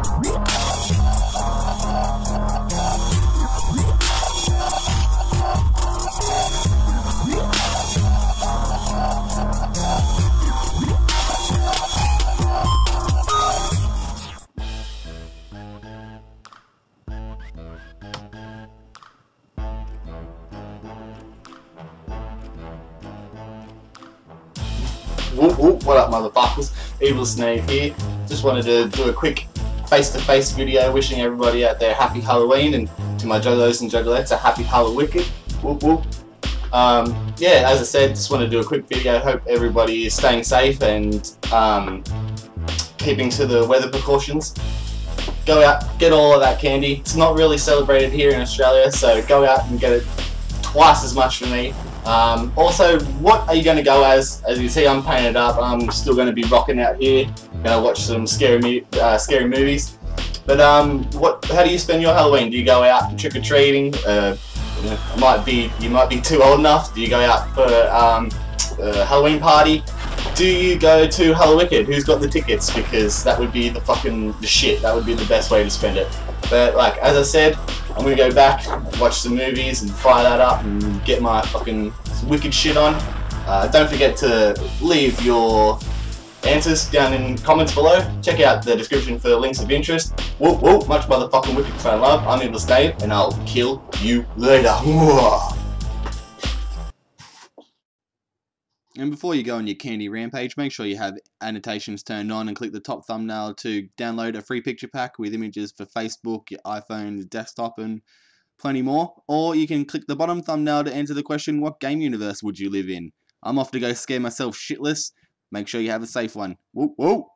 Whoop whoop, what up motherfuckers, Evil Snake here. Just wanted to do a quick face-to-face video wishing everybody out there happy Halloween, and to my juggalos and juggalettes a happy Hallowicked. Whoop whoop. Yeah, as I said, just want to do a quick video. Hope everybody is staying safe and keeping to the weather precautions. Go out, get all of that candy. It's not really celebrated here in Australia, so go out and get it twice as much for me. Also, what are you going to go as? As you see, I'm painted up. I'm still going to be rocking out here. Gonna watch some scary movies. But how do you spend your Halloween? Do you go out and trick or treating? You might be too old enough. Do you go out for a Halloween party? Do you go to Hallowicked? Who's got the tickets? Because that would be the shit. That would be the best way to spend it. But like as I said, I'm gonna go back, watch some movies, and fire that up and get my fucking wicked shit on. Don't forget to leave your answers down in comments below. Check out the description for links of interest. Whoop whoop, much motherfucking wicked fan love. I'm Evil Snake, and I'll kill you later. And before you go on your candy rampage, make sure you have annotations turned on and click the top thumbnail to download a free picture pack with images for Facebook, your iPhone, your desktop, and plenty more. Or you can click the bottom thumbnail to answer the question, what game universe would you live in? I'm off to go scare myself shitless. Make sure you have a safe one. Whoop whoop.